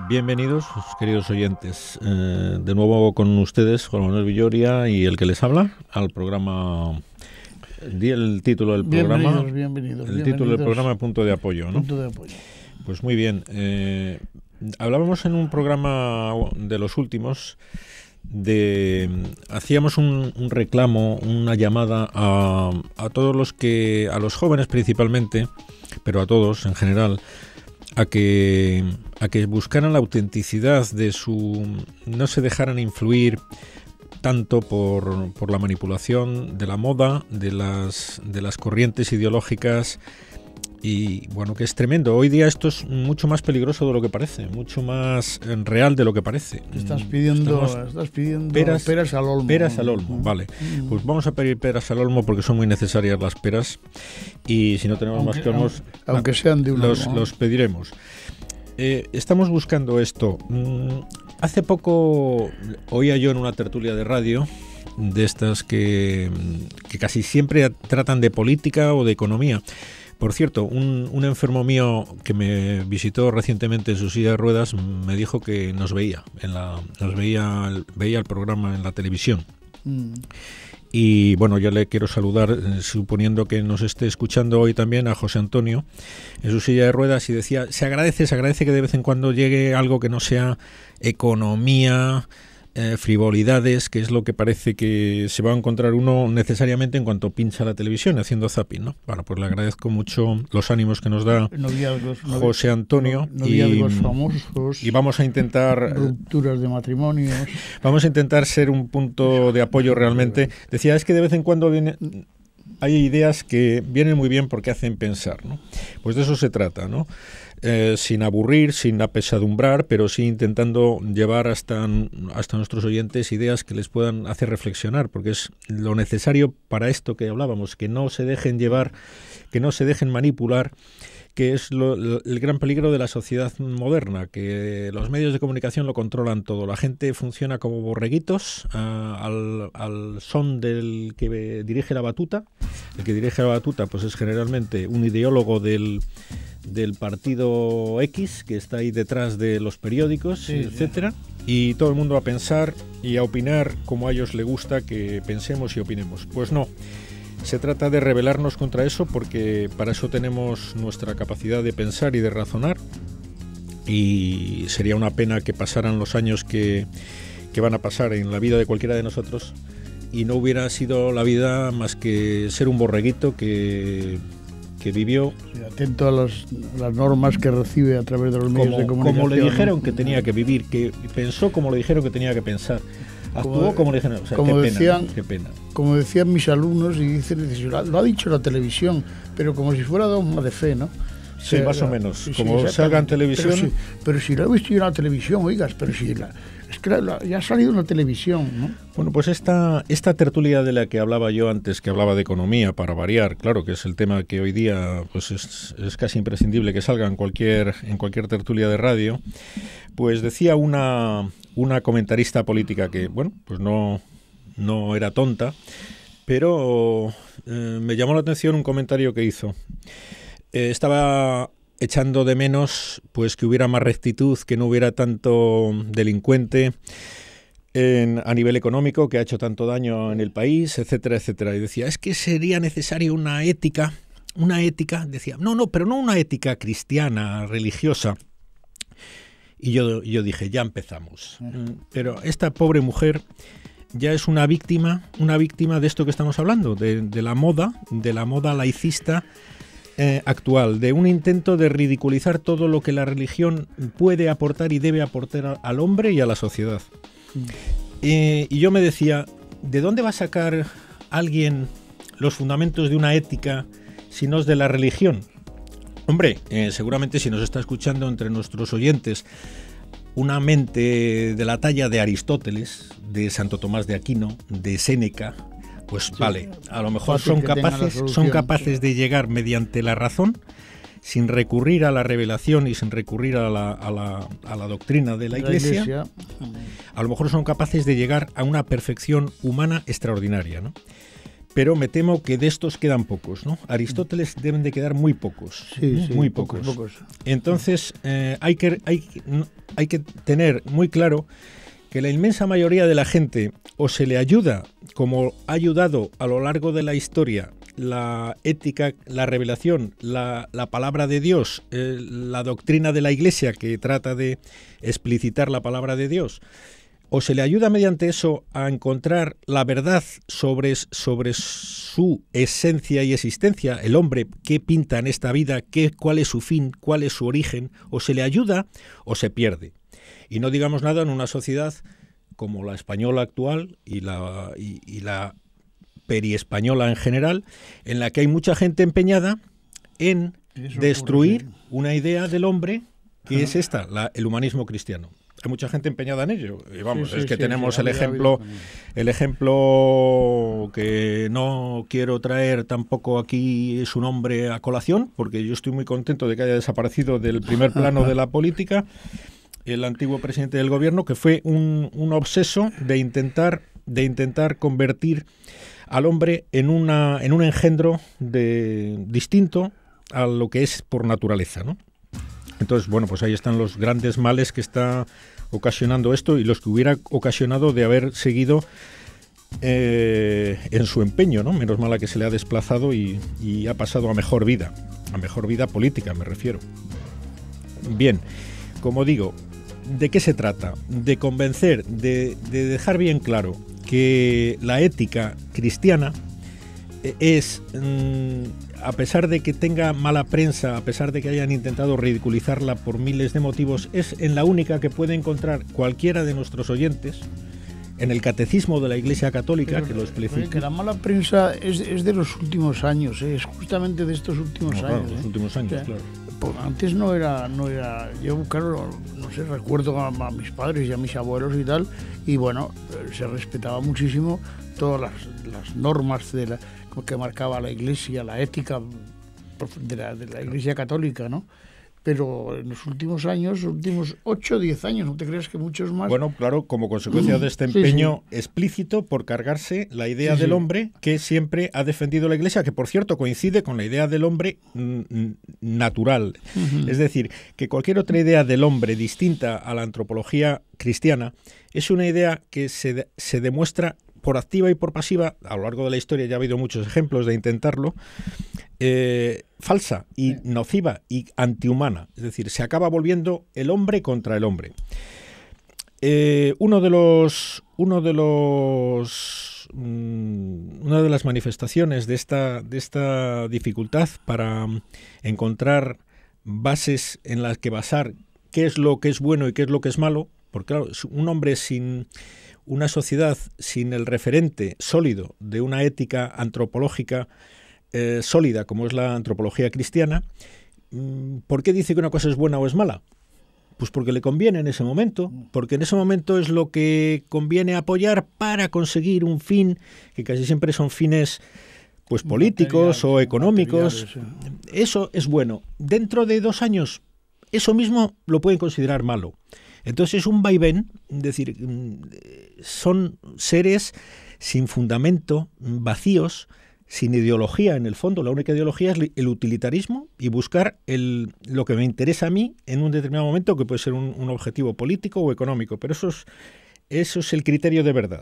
Bienvenidos, queridos oyentes, de nuevo con ustedes, Juan Manuel Villoria y el que les habla, al programa. Di el título del programa. Bienvenidos. El título del programa, Punto de Apoyo, ¿no? Punto de apoyo. Pues muy bien. Hablábamos en un programa de los últimos hacíamos un reclamo, una llamada a todos a los jóvenes principalmente, pero a todos en general, a que buscaran la autenticidad no se dejaran influir tanto por la manipulación de la moda, de las corrientes ideológicas. Y bueno, que es tremendo. Hoy día esto es mucho más peligroso de lo que parece, mucho más real de lo que parece. Estás pidiendo peras al olmo. Peras al olmo, vale. Pues vamos a pedir peras al olmo porque son muy necesarias las peras. Y si no tenemos más que olmos, aunque sean de un los pediremos. Estamos buscando esto. Hace poco oía yo en una tertulia de radio, de estas que casi siempre tratan de política o de economía. Por cierto, un enfermo mío que me visitó recientemente en su silla de ruedas me dijo que nos veía veía el programa en la televisión. Y bueno, yo le quiero saludar, suponiendo que nos esté escuchando hoy también, a José Antonio en su silla de ruedas, y decía, se agradece que de vez en cuando llegue algo que no sea economía, frivolidades, que es lo que parece que se va a encontrar uno necesariamente en cuanto pincha la televisión haciendo zapping, ¿no? Bueno, pues le agradezco mucho los ánimos que nos da José Antonio noviazgos famosos, y vamos a intentar rupturas de matrimonios. Vamos a intentar ser un punto de apoyo realmente. Decía, es que de vez en cuando hay ideas que vienen muy bien porque hacen pensar, ¿no? Pues de eso se trata, ¿no? Sin aburrir, sin apesadumbrar, pero sí intentando llevar hasta nuestros oyentes ideas que les puedan hacer reflexionar, porque es lo necesario para esto que hablábamos, que no se dejen llevar, que no se dejen manipular, que es el gran peligro de la sociedad moderna, que los medios de comunicación lo controlan todo. La gente funciona como borreguitos al son del que dirige la batuta. El que dirige la batuta pues es generalmente un ideólogo del partido X, que está ahí detrás de los periódicos, etcétera, y todo el mundo a pensar y a opinar como a ellos les gusta que pensemos y opinemos. Pues no. Se trata de rebelarnos contra eso, porque para eso tenemos nuestra capacidad de pensar y de razonar, y sería una pena que pasaran los años que van a pasar en la vida de cualquiera de nosotros y no hubiera sido la vida más que ser un borreguito que vivió atento a las normas que recibe a través de los medios de comunicación. Como le dijeron que tenía que vivir, que pensó como le dijeron que tenía que pensar. Actuó como le dijeron, o sea, qué pena. Como decían mis alumnos, y dicen, lo ha dicho la televisión, pero como si fuera dogma de fe, ¿no? Sí, más o menos. Como salga en televisión. Pero si lo he visto yo en la televisión, oigas, pero si es que ya ha salido en la televisión, ¿no? Bueno, pues esta tertulia de la que hablaba yo antes, que hablaba de economía, para variar, claro que es el tema que hoy día pues es casi imprescindible que salga en cualquier tertulia de radio, pues decía una comentarista política que, bueno, pues no era tonta, pero me llamó la atención un comentario que hizo. Estaba echando de menos pues que hubiera más rectitud, que no hubiera tanto delincuente a nivel económico que ha hecho tanto daño en el país, etcétera, etcétera. Y decía, es que sería necesaria una ética, decía, pero no una ética cristiana, religiosa. Y yo dije, ya empezamos. Pero esta pobre mujer ya es una víctima de esto que estamos hablando, de la moda laicista actual, de un intento de ridiculizar todo lo que la religión puede aportar y debe aportar al hombre y a la sociedad. Y yo me decía, ¿de dónde va a sacar alguien los fundamentos de una ética si no es de la religión? Hombre, seguramente si nos está escuchando entre nuestros oyentes una mente de la talla de Aristóteles, de Santo Tomás de Aquino, de Séneca, pues vale, a lo mejor son capaces de llegar mediante la razón, sin recurrir a la revelación y sin recurrir a la doctrina de la Iglesia. A lo mejor son capaces de llegar a una perfección humana extraordinaria, ¿no? Pero me temo que de estos quedan pocos, ¿no? Aristóteles deben de quedar muy pocos, muy pocos. Pocos. Entonces hay hay que tener muy claro que la inmensa mayoría de la gente o se le ayuda, como ha ayudado a lo largo de la historia, la ética, la revelación, la palabra de Dios, la doctrina de la Iglesia que trata de explicitar la palabra de Dios, o se le ayuda mediante eso a encontrar la verdad sobre su esencia y existencia, el hombre, qué pinta en esta vida, cuál es su fin, cuál es su origen, o se le ayuda o se pierde. Y no digamos nada en una sociedad como la española actual y la periespañola en general, en la que hay mucha gente empeñada en destruir una idea del hombre que es esta, el humanismo cristiano. Hay mucha gente empeñada en ello. Y vamos, es que tenemos el ejemplo que no quiero traer tampoco aquí su nombre a colación, porque yo estoy muy contento de que haya desaparecido del primer plano de la política, el antiguo presidente del gobierno, que fue un obseso de intentar convertir al hombre en un engendro distinto a lo que es por naturaleza, ¿no? Entonces, bueno, pues ahí están los grandes males que está ocasionando esto y los que hubiera ocasionado de haber seguido en su empeño, ¿no? Menos mal a que se le ha desplazado y ha pasado a mejor vida política, me refiero. Bien, como digo, ¿de qué se trata? De convencer, de dejar bien claro que la ética cristiana es, a pesar de que tenga mala prensa, a pesar de que hayan intentado ridiculizarla por miles de motivos, es en la única que puede encontrar cualquiera de nuestros oyentes en el Catecismo de la Iglesia Católica, que lo explica. Que la mala prensa es de los últimos años, es justamente de estos últimos años. Claro, los últimos años, claro. Pues antes no era, yo claro, no sé, recuerdo a mis padres y a mis abuelos y tal, y bueno, se respetaba muchísimo todas las normas que marcaba la Iglesia, la ética de la Iglesia Católica, ¿no? Pero en los últimos años, los últimos 8 o 10 años, no te creas que muchos más. Bueno, claro, como consecuencia de este empeño explícito por cargarse la idea del hombre que siempre ha defendido la Iglesia, que por cierto coincide con la idea del hombre natural. Es decir, que cualquier otra idea del hombre distinta a la antropología cristiana es una idea que se demuestra por activa y por pasiva, a lo largo de la historia ya ha habido muchos ejemplos de intentarlo, falsa y nociva y antihumana. Es decir, se acaba volviendo el hombre contra el hombre. Una de las manifestaciones de esta dificultad para encontrar bases en las que basar qué es lo que es bueno y qué es lo que es malo, porque claro, un hombre sin una sociedad, sin el referente sólido de una ética antropológica sólida como es la antropología cristiana, ¿por qué dice que una cosa es buena o es mala? Pues porque le conviene en ese momento, porque en ese momento es lo que conviene apoyar para conseguir un fin, que casi siempre son fines pues políticos o económicos. Eso es bueno. Dentro de 2 años, eso mismo lo pueden considerar malo. Entonces es un vaivén, es decir, son seres sin fundamento, vacíos, sin ideología en el fondo. La única ideología es el utilitarismo y buscar lo que me interesa a mí en un determinado momento, que puede ser un objetivo político o económico, pero eso es el criterio de verdad.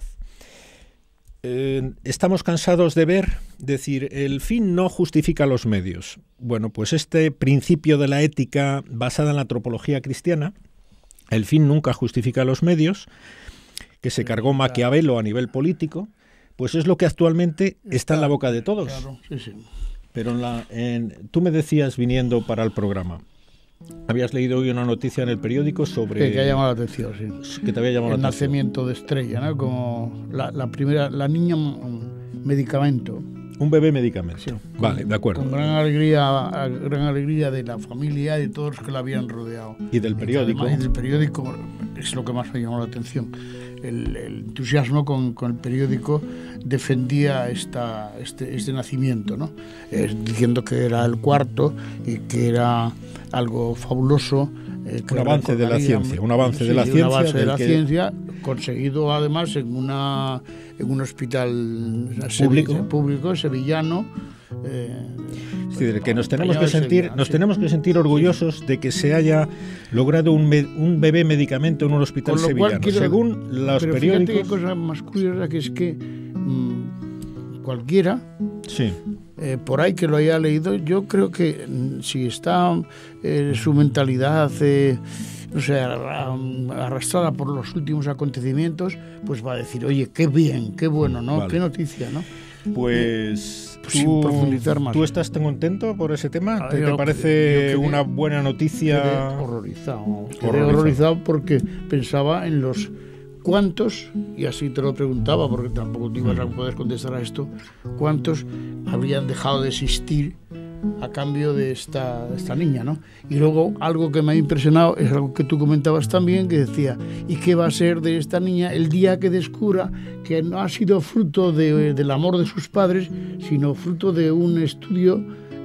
Estamos cansados de decir, el fin no justifica los medios. Bueno, pues este principio de la ética basada en la antropología cristiana, el fin nunca justifica los medios, que se cargó Maquiavelo a nivel político, pues es lo que actualmente está en la boca de todos. Claro, sí. Pero tú me decías viniendo para el programa, habías leído hoy una noticia en el periódico sobre... Que ha llamado la atención, sí. Que te había llamado la atención. El nacimiento de Estrella, ¿no? Como la niña medicamento. Un bebé medicamento. Sí, vale, de acuerdo. Con gran alegría de la familia y de todos los que la habían rodeado. Y del periódico. Además, del periódico es lo que más me llamó la atención. El entusiasmo con el periódico defendía este nacimiento, ¿no? Diciendo que era el cuarto y que era algo fabuloso. Un avance de la ciencia. Un avance de la ciencia conseguido además en un hospital público sevillano, Es decir, que nos tenemos que sentir orgullosos de que se haya logrado un bebé medicamento en un hospital sevillano. Según los periódicos... Fíjate qué cosa más curiosa, que es que cualquiera, sí, por ahí que lo haya leído, yo creo que si está su mentalidad no sé, arrastrada por los últimos acontecimientos, pues va a decir, oye, qué bien, qué bueno, ¿no? Vale. Qué noticia, ¿no? Pues sin profundizar más. ¿Tú estás tan contento por ese tema? ¿Te parece una buena noticia? Quedé horrorizado porque pensaba en los cuántos, y así te lo preguntaba porque tampoco te ibas a poder contestar a esto, cuántos habrían dejado de existir a cambio de esta niña, ¿no? Y luego algo que me ha impresionado es algo que tú comentabas también, que decía, ¿y qué va a ser de esta niña el día que descubra que no ha sido fruto del amor de sus padres, sino fruto de un estudio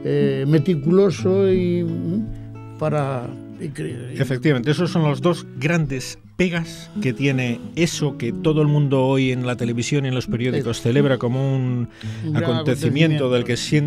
meticuloso y para... Efectivamente, esos son los dos grandes pegas que tiene eso que todo el mundo hoy en la televisión y en los periódicos celebra como un acontecimiento del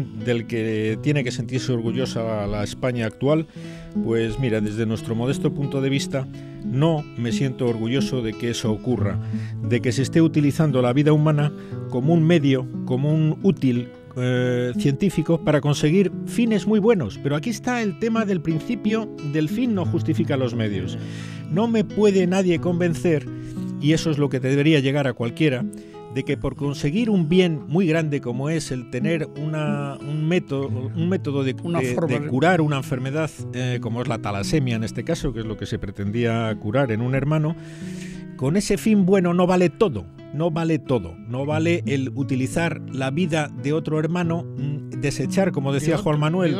que tiene que sentirse orgullosa la España actual. Pues mira, desde nuestro modesto punto de vista, no me siento orgulloso de que eso ocurra, de que se esté utilizando la vida humana como un medio, como un útil científico para conseguir fines muy buenos. Pero aquí está el tema del principio del fin no justifica los medios. No me puede nadie convencer, y eso es lo que debería llegar a cualquiera, de que por conseguir un bien muy grande como es el tener un método de curar una enfermedad como es la talasemia en este caso, que es lo que se pretendía curar en un hermano, con ese fin bueno no vale todo. No vale todo, no vale el utilizar la vida de otro hermano, desechar, como decía Juan Manuel,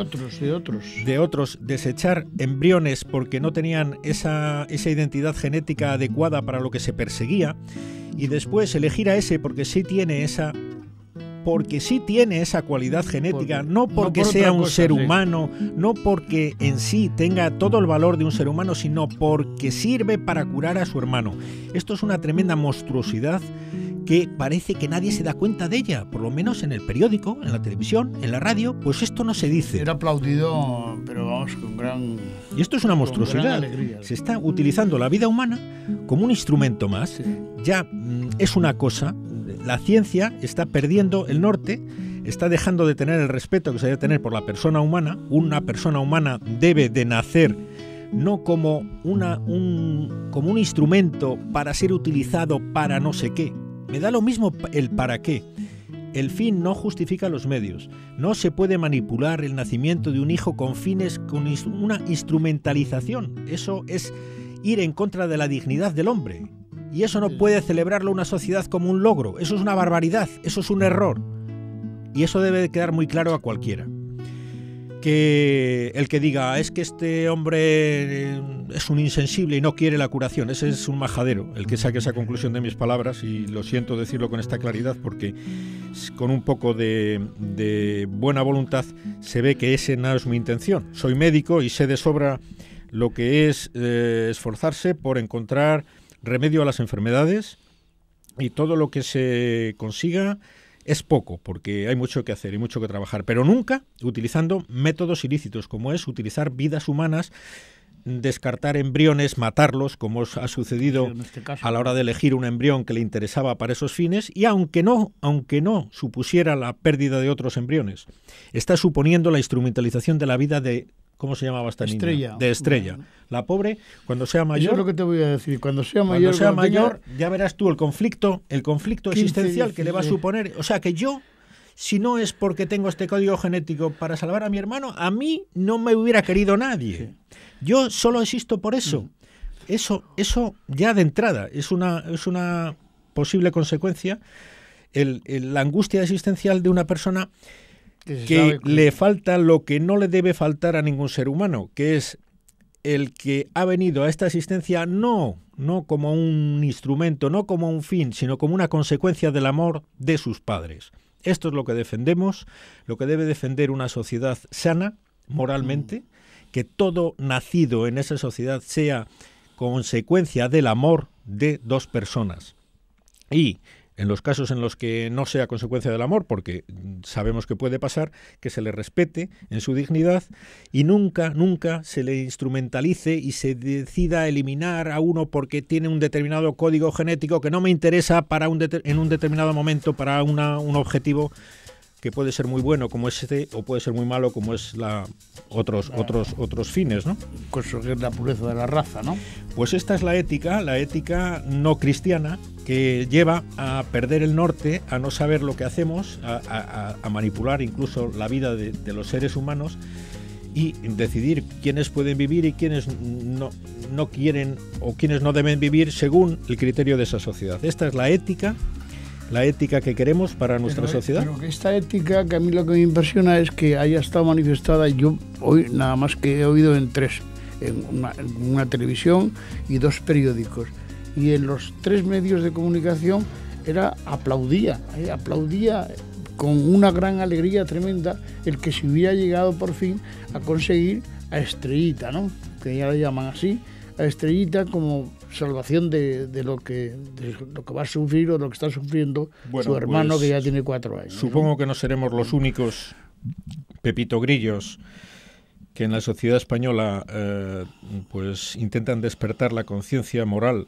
de otros, desechar embriones porque no tenían esa identidad genética adecuada para lo que se perseguía, y después elegir a ese porque sí tiene esa cualidad genética, no porque sea un ser humano, no porque en sí tenga todo el valor de un ser humano, sino porque sirve para curar a su hermano. Esto es una tremenda monstruosidad que parece que nadie se da cuenta de ella, por lo menos en el periódico, en la televisión, en la radio, pues esto no se dice. Era aplaudido, pero vamos, con gran... Y esto es una monstruosidad. Se está utilizando la vida humana como un instrumento más. Sí. Ya es una cosa, la ciencia está perdiendo el norte, está dejando de tener el respeto que se debe tener por la persona humana. Una persona humana debe de nacer no como un instrumento para ser utilizado para no sé qué. Me da lo mismo el para qué. El fin no justifica los medios. No se puede manipular el nacimiento de un hijo con fines, con una instrumentalización. Eso es ir en contra de la dignidad del hombre. Y eso no puede celebrarlo una sociedad como un logro. Eso es una barbaridad, eso es un error. Y eso debe de quedar muy claro a cualquiera. Que el que diga, es que este hombre es un insensible y no quiere la curación, ese es un majadero, el que saque esa conclusión de mis palabras, y lo siento decirlo con esta claridad porque con un poco de buena voluntad se ve que esa no es mi intención. Soy médico y sé de sobra lo que es esforzarse por encontrar remedio a las enfermedades, y todo lo que se consiga es poco, porque hay mucho que hacer y mucho que trabajar, pero nunca utilizando métodos ilícitos, como es utilizar vidas humanas, descartar embriones, matarlos, como ha sucedido a la hora de elegir un embrión que le interesaba para esos fines, y aunque no supusiera la pérdida de otros embriones, está suponiendo la instrumentalización de la vida de... ¿Cómo se llamaba esta niña? De Estrella. La pobre, cuando sea mayor... Eso es lo que te voy a decir. Cuando sea mayor, ya verás tú el conflicto existencial que le va a suponer. O sea, que yo, si no es porque tengo este código genético para salvar a mi hermano, a mí no me hubiera querido nadie. Sí. Yo solo existo por eso. Eso ya de entrada es una posible consecuencia. La angustia existencial de una persona que le falta lo que no le debe faltar a ningún ser humano, que es el que ha venido a esta existencia no como un instrumento, no como un fin, sino como una consecuencia del amor de sus padres. Esto es lo que defendemos, lo que debe defender una sociedad sana, moralmente, que todo nacido en esa sociedad sea consecuencia del amor de dos personas. Y en los casos en los que no sea consecuencia del amor, porque sabemos que puede pasar, que se le respete en su dignidad y nunca se le instrumentalice y se decida eliminar a uno porque tiene un determinado código genético que no me interesa para en un determinado momento para un objetivo que puede ser muy bueno como este o puede ser muy malo como es otros fines, ¿no? Conseguir la pureza de la raza, ¿no? Pues esta es la ética no cristiana, que lleva a perder el norte, a no saber lo que hacemos, a manipular incluso la vida de los seres humanos y decidir quiénes pueden vivir y quiénes no quieren o quiénes no deben vivir según el criterio de esa sociedad. Esta es la ética que queremos para nuestra sociedad. Pero que esta ética, que a mí lo que me impresiona es que haya estado manifestada, yo hoy nada más que he oído en una televisión y 2 periódicos. Y en los 3 medios de comunicación aplaudía con una gran alegría tremenda el que se hubiera llegado por fin a conseguir a Estrellita, ¿no? Que ya la llaman así, a Estrellita como salvación de lo que va a sufrir o lo que está sufriendo su hermano, pues, que ya tiene 4 años. Supongo, ¿no?, que no seremos los únicos Pepito Grillos que en la sociedad española pues intentan despertar la conciencia moral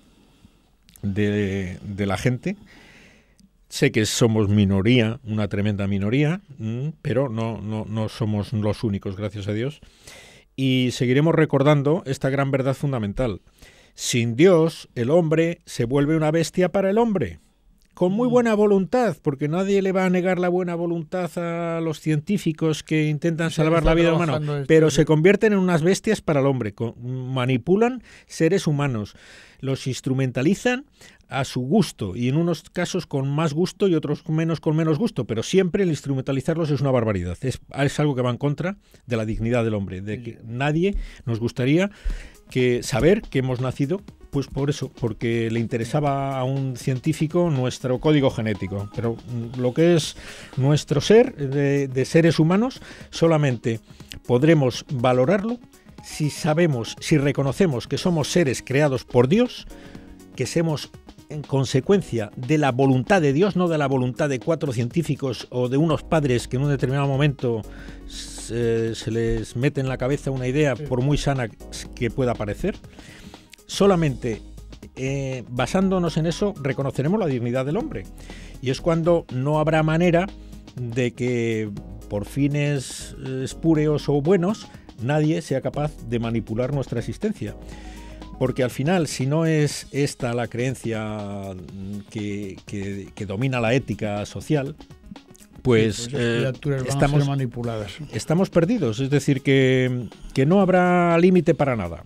de la gente. Sé que somos minoría, una tremenda minoría, pero no somos los únicos, gracias a Dios. Y seguiremos recordando esta gran verdad fundamental. Sin Dios, el hombre se vuelve una bestia para el hombre, con muy buena voluntad, porque nadie le va a negar la buena voluntad a los científicos que intentan salvar la vida humana, pero se convierten en unas bestias para el hombre, manipulan seres humanos, los instrumentalizan a su gusto, y en unos casos con más gusto y otros con menos gusto, pero siempre el instrumentalizarlos es una barbaridad, es algo que va en contra de la dignidad del hombre, de que nadie nos gustaría saber que hemos nacido, pues por eso, porque le interesaba a un científico nuestro código genético, pero lo que es nuestro ser de seres humanos solamente podremos valorarlo si reconocemos que somos seres creados por Dios, que somos en consecuencia de la voluntad de Dios, no de la voluntad de 4 científicos o de unos padres que en un determinado momento se les mete en la cabeza una idea, por muy sana que pueda parecer. Solamente basándonos en eso reconoceremos la dignidad del hombre, y es cuando no habrá manera de que por fines espúreos o buenos nadie sea capaz de manipular nuestra existencia. Porque al final, si no es esta la creencia que domina la ética social, pues estamos manipuladas. Estamos perdidos, es decir, que no habrá límite para nada.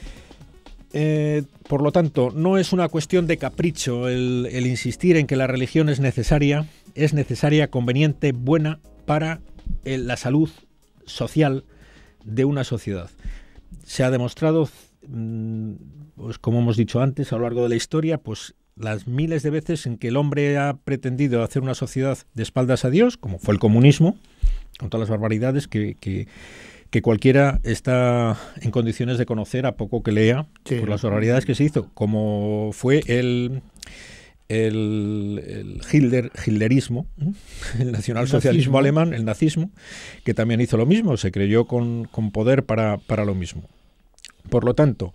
Por lo tanto, no es una cuestión de capricho el insistir en que la religión es necesaria, conveniente, buena para la salud social de una sociedad. Se ha demostrado, pues como hemos dicho antes, a lo largo de la historia, pues las miles de veces en que el hombre ha pretendido hacer una sociedad de espaldas a Dios, como fue el comunismo, con todas las barbaridades que cualquiera está en condiciones de conocer a poco que lea, sí, por las barbaridades que se hizo, como fue el hitlerismo, el nacionalsocialismo alemán, el nazismo, que también hizo lo mismo, se creyó con poder para lo mismo. Por lo tanto,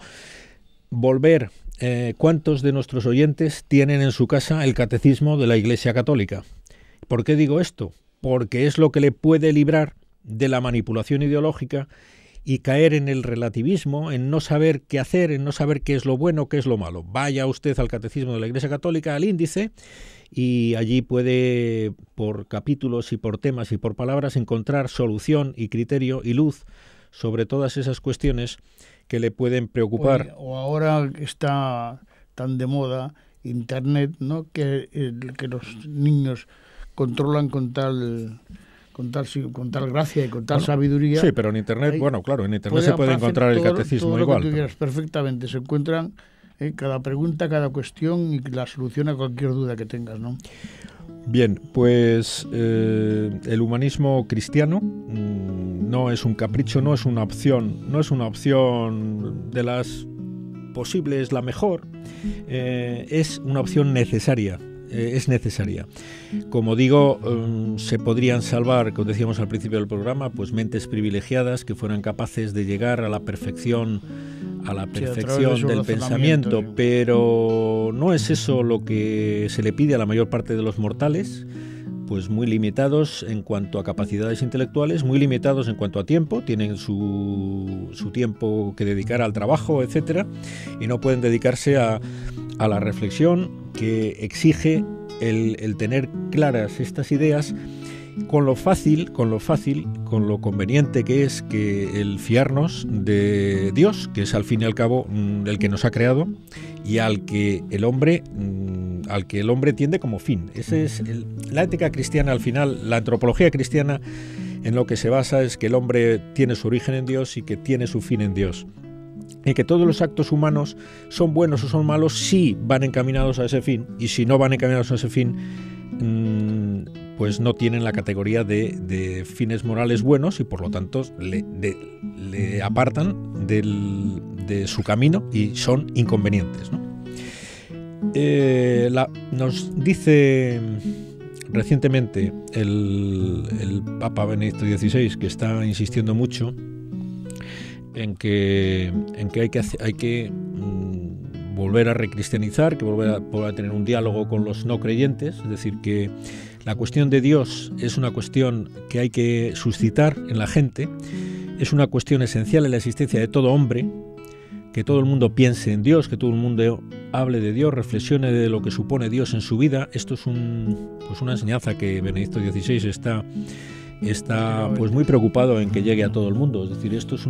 ¿cuántos de nuestros oyentes tienen en su casa el catecismo de la Iglesia Católica? ¿Por qué digo esto? Porque es lo que le puede librar de la manipulación ideológica y caer en el relativismo, en no saber qué hacer, en no saber qué es lo bueno, qué es lo malo. Vaya usted al Catecismo de la Iglesia Católica, al índice, y allí puede, por capítulos y por temas y por palabras, encontrar solución y criterio y luz sobre todas esas cuestiones que le pueden preocupar. Oye, o ahora está tan de moda Internet, ¿no?, que los niños controlan con tal gracia y con tal sabiduría. Sí, pero en Internet, en Internet se puede encontrar el catecismo todo igual. Lo que tú quieras, perfectamente, se encuentran cada pregunta, cada cuestión y la solución a cualquier duda que tengas, ¿no? Bien, pues el humanismo cristiano no es un capricho, no es una opción de las posibles la mejor, es una opción necesaria. es necesaria. Como digo, se podrían salvar, como decíamos al principio del programa, pues mentes privilegiadas que fueran capaces de llegar a la perfección del pensamiento, pero no es eso lo que se le pide a la mayor parte de los mortales, pues muy limitados en cuanto a capacidades intelectuales, muy limitados en cuanto a tiempo, tienen su tiempo que dedicar al trabajo, etcétera, y no pueden dedicarse a la reflexión que exige el tener claras estas ideas, con lo conveniente que es que el fiarnos de Dios, que es al fin y al cabo el que nos ha creado y al que el hombre tiende como fin. Ese es la ética cristiana. Al final, la antropología cristiana en lo que se basa es que el hombre tiene su origen en Dios y que tiene su fin en Dios. Y que todos los actos humanos son buenos o son malos si van encaminados a ese fin, y si no van encaminados a ese fin, pues no tienen la categoría de fines morales buenos y por lo tanto le apartan de su camino y son inconvenientes, ¿no? Nos dice recientemente el Papa Benedicto XVI, que está insistiendo mucho en que hay que volver a recristianizar, que volver a tener un diálogo con los no creyentes, es decir, que la cuestión de Dios es una cuestión que hay que suscitar en la gente, es una cuestión esencial en la existencia de todo hombre, que todo el mundo piense en Dios, que todo el mundo hable de Dios, reflexione de lo que supone Dios en su vida. Esto es una enseñanza que Benedicto XVI está pues muy preocupado en que llegue a todo el mundo. Es decir, esto es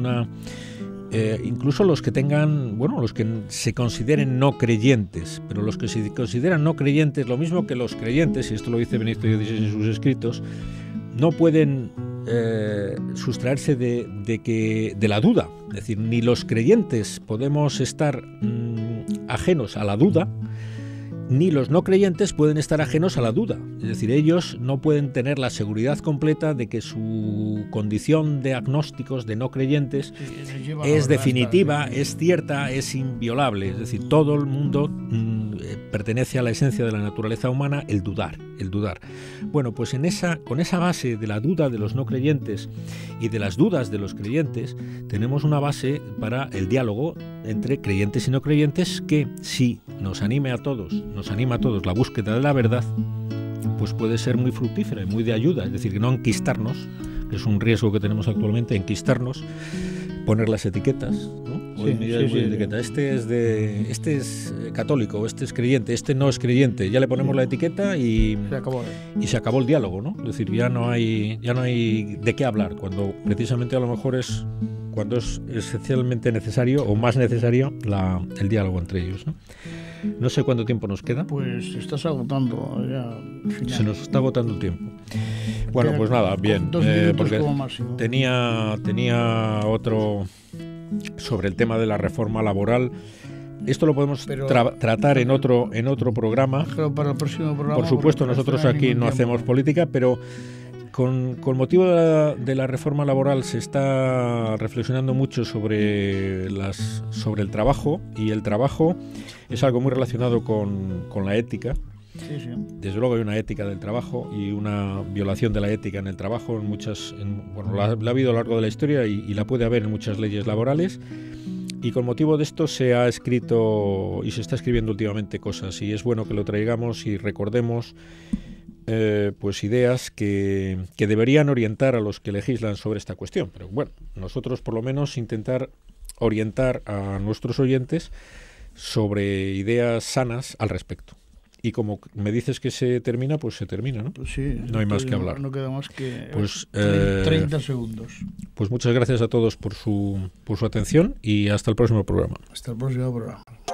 incluso los que los que se consideren no creyentes, pero los que se consideran no creyentes, lo mismo que los creyentes, y esto lo dice Benedicto XVI en sus escritos, no pueden sustraerse de la duda. Es decir, ni los creyentes podemos estar ajenos a la duda, ni los no creyentes pueden estar ajenos a la duda. Es decir, ellos no pueden tener la seguridad completa de que su condición de agnósticos, de no creyentes, es definitiva, es cierta, es inviolable. Es decir, todo el mundo pertenece a la esencia de la naturaleza humana, el dudar. Bueno, pues con esa base de la duda de los no creyentes y de las dudas de los creyentes, tenemos una base para el diálogo entre creyentes y no creyentes que, si nos anima a todos la búsqueda de la verdad, pues puede ser muy fructífera y muy de ayuda. Es decir, que no enquistarnos, que es un riesgo que tenemos actualmente, enquistarnos, poner las etiquetas, ¿no? Etiqueta. Este es católico, este es creyente, este no es creyente. Ya le ponemos la etiqueta y se acabó el diálogo, ¿no? Es decir, ya no hay de qué hablar, cuando precisamente a lo mejor es cuando es esencialmente necesario o más necesario el diálogo entre ellos, ¿no? No sé cuánto tiempo nos queda. Pues te estás agotando ya. Se nos está agotando el tiempo. Bueno, pues nada, bien. Porque tenía otro sobre el tema de la reforma laboral. Esto lo podemos tratar en otro programa. Pero para el próximo programa. Por supuesto, nosotros aquí no hacemos política, pero con motivo de la reforma laboral se está reflexionando mucho sobre el trabajo, y el trabajo es algo muy relacionado con la ética. Sí. Desde luego hay una ética del trabajo y una violación de la ética en el trabajo la ha habido a lo largo de la historia y la puede haber en muchas leyes laborales. Y con motivo de esto se ha escrito y se está escribiendo últimamente cosas, y es bueno que lo traigamos y recordemos pues ideas que deberían orientar a los que legislan sobre esta cuestión. Pero bueno, nosotros por lo menos intentar orientar a nuestros oyentes sobre ideas sanas al respecto. Y como me dices que se termina, pues se termina, ¿no? Pues sí, no hay más que hablar. No queda más que 30 segundos. Pues muchas gracias a todos por su atención y hasta el próximo programa. Hasta el próximo programa.